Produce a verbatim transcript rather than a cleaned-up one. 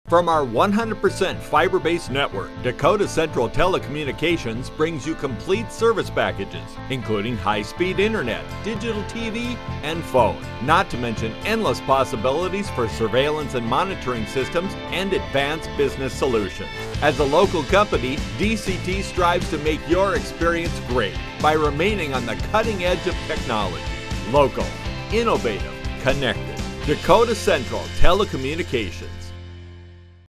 From our one hundred percent fiber-based network, Dakota Central Telecommunications brings you complete service packages, including high-speed internet, digital T V, and phone, not to mention endless possibilities for surveillance and monitoring systems and advanced business solutions. As a local company, D C T strives to make your experience great by remaining on the cutting edge of technology. Local, innovative, connected. Dakota Central Telecommunications.